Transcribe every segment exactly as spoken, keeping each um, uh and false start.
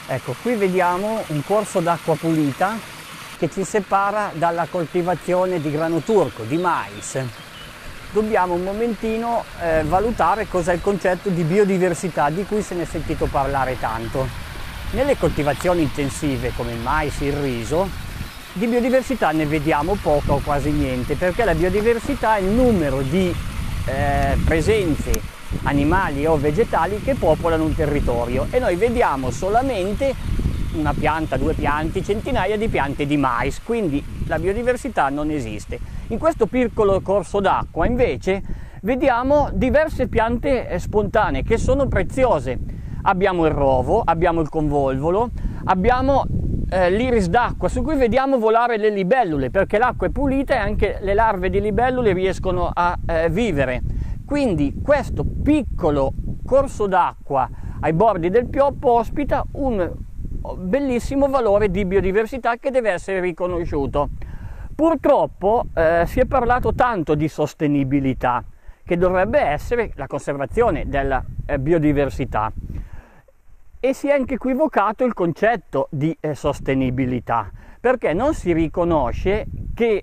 Ecco, qui vediamo un corso d'acqua pulita che ci separa dalla coltivazione di grano turco, di mais. Dobbiamo un momentino eh, valutare cos'è il concetto di biodiversità di cui se ne è sentito parlare tanto. Nelle coltivazioni intensive come il mais, il riso, di biodiversità ne vediamo poca o quasi niente, perché la biodiversità è il numero di eh, presenze animali o vegetali che popolano un territorio, e noi vediamo solamente una pianta, due piante, centinaia di piante di mais, quindi la biodiversità non esiste. In questo piccolo corso d'acqua invece vediamo diverse piante spontanee che sono preziose. Abbiamo il rovo, abbiamo il convolvolo, abbiamo eh, l'iris d'acqua su cui vediamo volare le libellule, perché l'acqua è pulita e anche le larve di libellule riescono a eh, vivere. Quindi questo piccolo corso d'acqua ai bordi del Pioppo ospita un bellissimo valore di biodiversità che deve essere riconosciuto. Purtroppo eh, si è parlato tanto di sostenibilità, che dovrebbe essere la conservazione della eh, biodiversità, e si è anche equivocato il concetto di eh, sostenibilità, perché non si riconosce che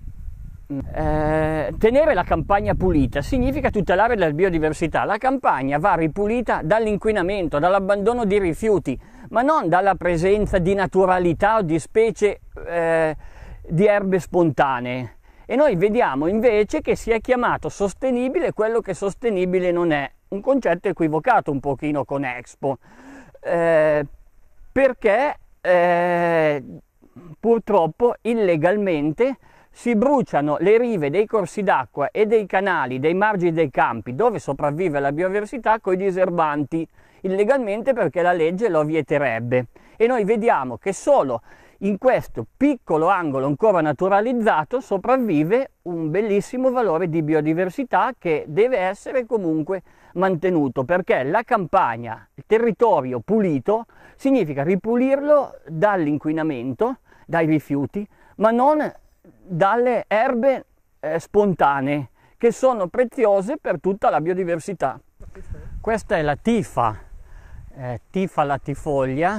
Eh, tenere la campagna pulita significa tutelare la biodiversità. La campagna va ripulita dall'inquinamento, dall'abbandono di rifiuti, ma non dalla presenza di naturalità o di specie eh, di erbe spontanee. E noi vediamo invece che si è chiamato sostenibile quello che sostenibile non è, un concetto equivocato un pochino con Expo, eh, perché eh, purtroppo illegalmente si bruciano le rive dei corsi d'acqua e dei canali, dei margini dei campi dove sopravvive la biodiversità con i diserbanti, illegalmente perché la legge lo vieterebbe. E noi vediamo che solo in questo piccolo angolo ancora naturalizzato sopravvive un bellissimo valore di biodiversità che deve essere comunque mantenuto, perché la campagna, il territorio pulito, significa ripulirlo dall'inquinamento, dai rifiuti, ma non dalle erbe eh, spontanee, che sono preziose per tutta la biodiversità. Questa è la tifa, eh, tifa latifoglia,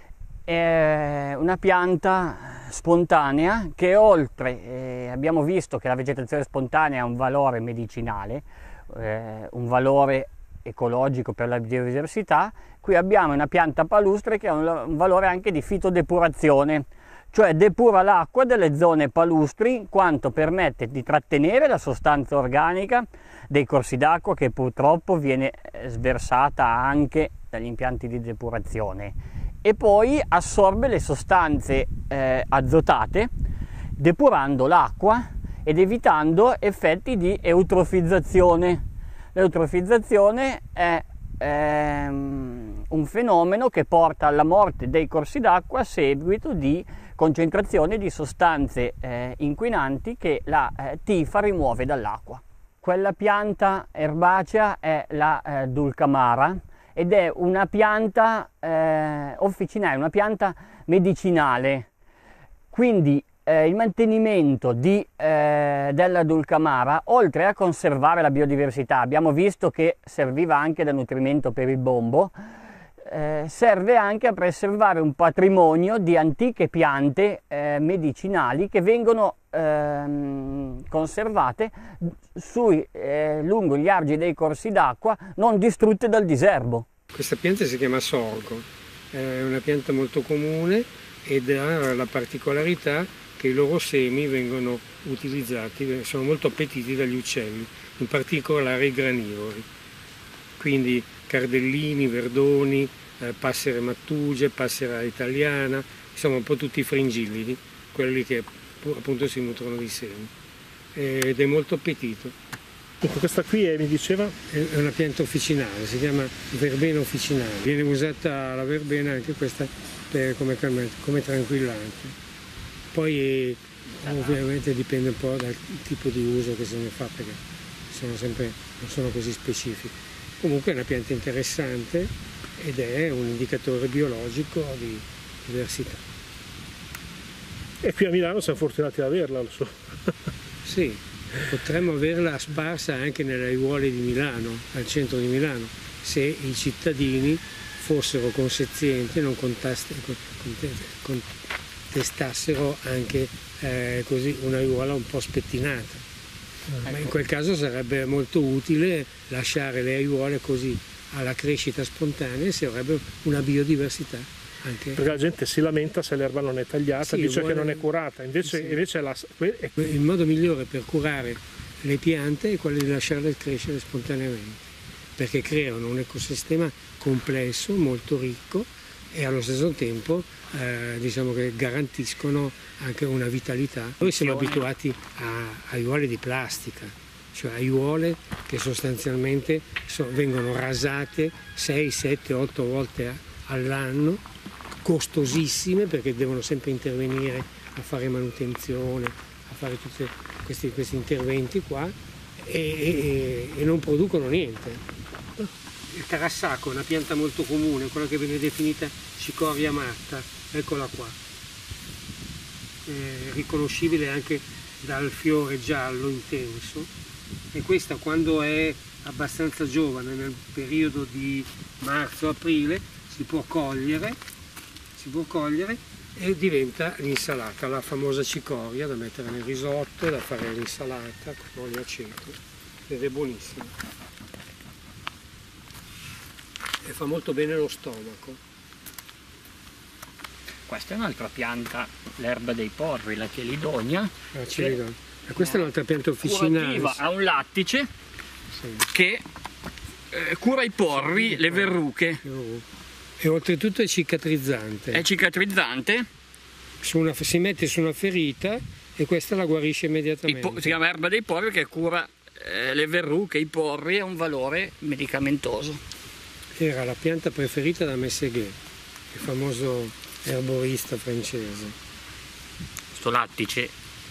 è una pianta spontanea che oltre, eh, abbiamo visto che la vegetazione spontanea ha un valore medicinale, eh, un valore ecologico per la biodiversità, qui abbiamo una pianta palustre che ha un, un valore anche di fitodepurazione, cioè depura l'acqua delle zone palustri, quanto permette di trattenere la sostanza organica dei corsi d'acqua che purtroppo viene sversata anche dagli impianti di depurazione, e poi assorbe le sostanze eh, azotate depurando l'acqua ed evitando effetti di eutrofizzazione. L'eutrofizzazione è ehm, un fenomeno che porta alla morte dei corsi d'acqua a seguito di concentrazione di sostanze eh, inquinanti che la eh, tifa rimuove dall'acqua. Quella pianta erbacea è la eh, dulcamara ed è una pianta eh, officinale, una pianta medicinale. Quindi eh, il mantenimento di, eh, della dulcamara, oltre a conservare la biodiversità, abbiamo visto che serviva anche da nutrimento per il bombo, Eh, serve anche a preservare un patrimonio di antiche piante eh, medicinali che vengono ehm, conservate sui, eh, lungo gli argini dei corsi d'acqua, non distrutte dal diserbo. Questa pianta si chiama sorgo, è una pianta molto comune ed ha la particolarità che i loro semi vengono utilizzati, sono molto appetiti dagli uccelli, in particolare i granivori. Quindi cardellini, verdoni, eh, passere mattugie, passera italiana, insomma un po' tutti i fringillidi, quelli che appunto si nutrono di semi. Ed è molto appetito. Ecco, questa qui è, mi diceva? È una pianta officinale, si chiama verbena officinale. Viene usata la verbena anche questa per, come, come tranquillante. Poi ovviamente dipende un po' dal tipo di uso che se ne fa, perché sono sempre, non sono così specifiche. Comunque è una pianta interessante ed è un indicatore biologico di diversità. E qui a Milano siamo fortunati ad averla, lo so. Sì, potremmo averla sparsa anche nelle aiuole di Milano, al centro di Milano, se i cittadini fossero consenzienti e non contestassero anche eh, così un'aiuola un po' spettinata. Ma in quel caso sarebbe molto utile lasciare le aiuole così alla crescita spontanea e si avrebbe una biodiversità. Anche. Perché la gente si lamenta se l'erba non è tagliata, sì, dice vuole... che non è curata, invece, sì. invece la... il modo migliore per curare le piante è quello di lasciarle crescere spontaneamente, perché creano un ecosistema complesso, molto ricco e allo stesso tempo eh, diciamo che garantiscono anche una vitalità. Noi siamo abituati a aiuole di plastica, cioè aiuole che sostanzialmente so, vengono rasate sei, sette, otto volte all'anno, costosissime perché devono sempre intervenire a fare manutenzione, a fare tutti questi, questi interventi qua e, e, e non producono niente. Il carassaco è una pianta molto comune, quella che viene definita cicoria matta, eccola qua, è riconoscibile anche dal fiore giallo intenso e questa quando è abbastanza giovane, nel periodo di marzo-aprile, si può cogliere, si può cogliere e diventa l'insalata, la famosa cicoria da mettere nel risotto, da fare l'insalata con olio aceto ed è buonissima. E fa molto bene lo stomaco. Questa è un'altra pianta, l'erba dei porri, la chelidonia. La chelidonia. E questa è un'altra pianta officinale. Ha un lattice sì. che eh, cura i porri, sì, le verruche. E oltretutto è cicatrizzante. È cicatrizzante. Su una, si mette su una ferita e questa la guarisce immediatamente. Si chiama erba dei porri perché cura eh, le verruche, i porri, ha un valore medicamentoso. Era la pianta preferita da Mességuet, il famoso erborista francese. Questo lattice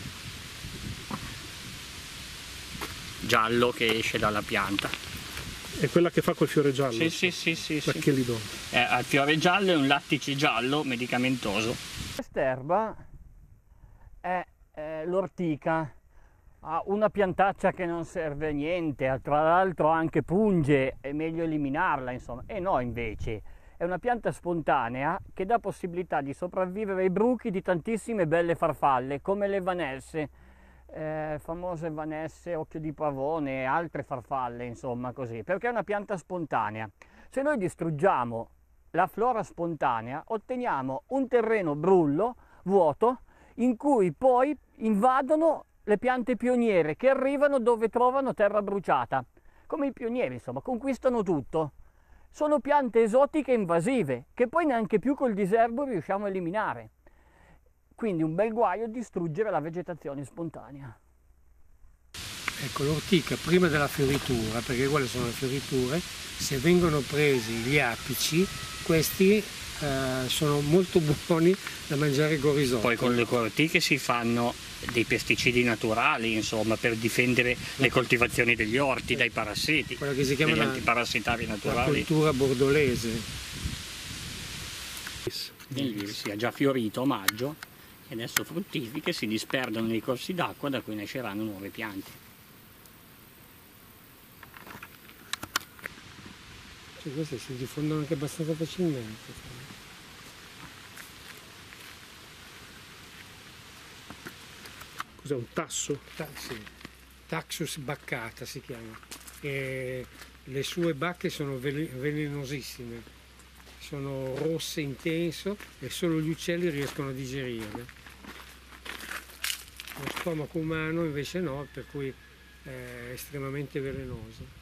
giallo che esce dalla pianta. È quella che fa col fiore giallo? Sì, sì, sì, sì. La chelidonia. Sì. Ha il fiore giallo e un lattice giallo medicamentoso. Quest'erba è, è l'ortica. Ha una piantaccia che non serve a niente, tra l'altro anche punge, è meglio eliminarla, insomma. E no, invece, è una pianta spontanea che dà possibilità di sopravvivere ai bruchi di tantissime belle farfalle, come le vanesse, eh, famose vanesse, occhio di pavone e altre farfalle, insomma, così, perché è una pianta spontanea. Se noi distruggiamo la flora spontanea, otteniamo un terreno brullo, vuoto, in cui poi invadono le piante pioniere che arrivano dove trovano terra bruciata, come i pionieri, insomma, conquistano tutto. Sono piante esotiche invasive che poi neanche più col diserbo riusciamo a eliminare. Quindi un bel guaio distruggere la vegetazione spontanea. Ecco, l'ortica prima della fioritura, perché quelle sono le fioriture, se vengono presi gli apici, questi eh, sono molto buoni da mangiare con risotto. Poi con le ortiche si fanno dei pesticidi naturali, insomma, per difendere le coltivazioni degli orti dai parassiti, quella che si chiama degli la, antiparassitari naturali. La cultura bordolese. Quindi si è già fiorito a maggio e adesso fruttifica e si disperdono nei corsi d'acqua da cui nasceranno nuove piante. Cioè, queste si diffondono anche abbastanza facilmente. Cos'è, un tasso? Ta sì. Taxus baccata si chiama. E le sue bacche sono velenosissime, sono rosse intenso e solo gli uccelli riescono a digerirle. Lo stomaco umano invece no, per cui è estremamente velenoso.